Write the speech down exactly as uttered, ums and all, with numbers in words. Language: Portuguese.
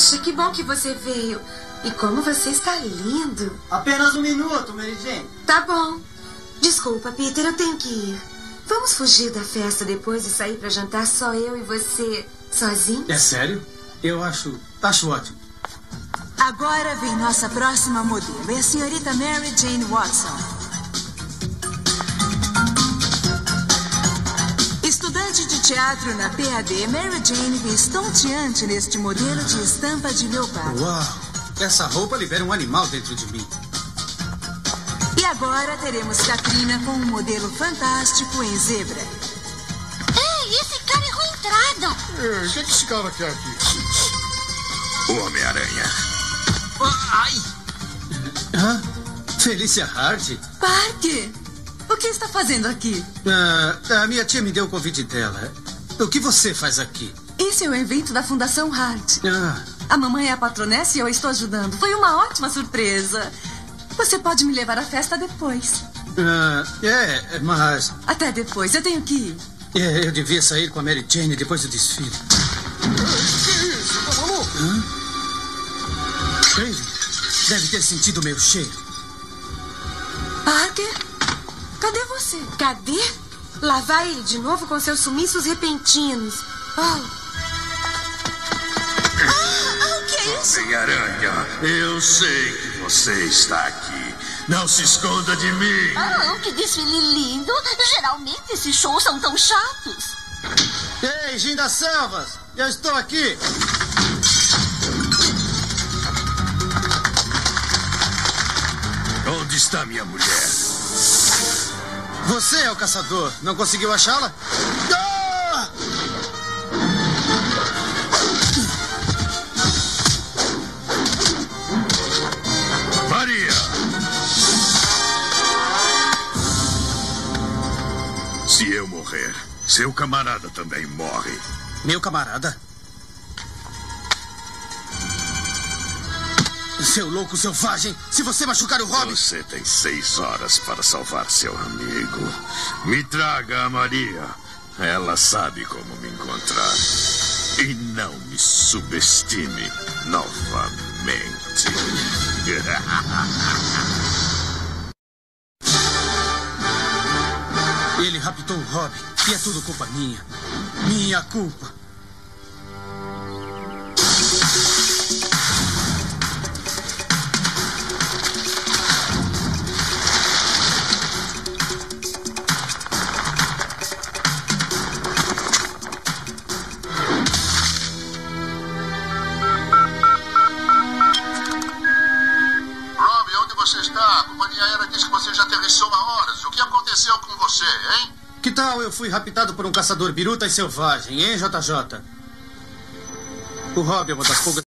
Puxa, que bom que você veio. E como você está lindo. Apenas um minuto, Mary Jane. Tá bom. Desculpa, Peter, eu tenho que ir. Vamos fugir da festa depois e sair para jantar só eu e você sozinhos? É sério? Eu acho... acho ótimo. Agora vem nossa próxima modelo. É a senhorita Mary Jane Watson. Estudante de teatro na P A D, Mary Jane vem estonteante neste modelo de estampa de leopardo. Uau! Essa roupa libera um animal dentro de mim. E agora teremos Katrina com um modelo fantástico em zebra. Ei, esse cara errou a entrada. É, o que, é que esse cara quer aqui? O Homem-Aranha. Ai! Hã? Felícia Hart? Parker, o que está fazendo aqui? Ah, a minha tia me deu o convite dela. O que você faz aqui? Esse é o evento da Fundação Hart. Ah. A mamãe é a patronessa e eu a estou ajudando. Foi uma ótima surpresa. Você pode me levar à festa depois. Ah, é, mas... Até depois, eu tenho que ir. É, eu devia sair com a Mary Jane depois do desfile. Que isso? Tá maluco? Hã? Ele deve ter sentido o meu cheiro. Parker, cadê você? Cadê? Lá vai ele de novo com seus sumiços repentinos. Oh. Homem-Aranha, eu sei que você está aqui. Não se esconda de mim. Ah, que desfile lindo. Geralmente esses shows são tão chatos. Ei, Jim das Selvas, eu estou aqui. Onde está minha mulher? Você é o caçador. Não conseguiu achá-la? Ah! Maria! Se eu morrer, seu camarada também morre. Meu camarada? Seu louco selvagem! Se você machucar o Robin... Você tem seis horas para salvar seu amigo. Me traga a Maria. Ela sabe como me encontrar. E não me subestime novamente. Ele raptou o Robin. E é tudo culpa minha. Minha culpa. Que tal eu fui raptado por um caçador biruta e selvagem, hein, J J? O Rob é uma das poucas...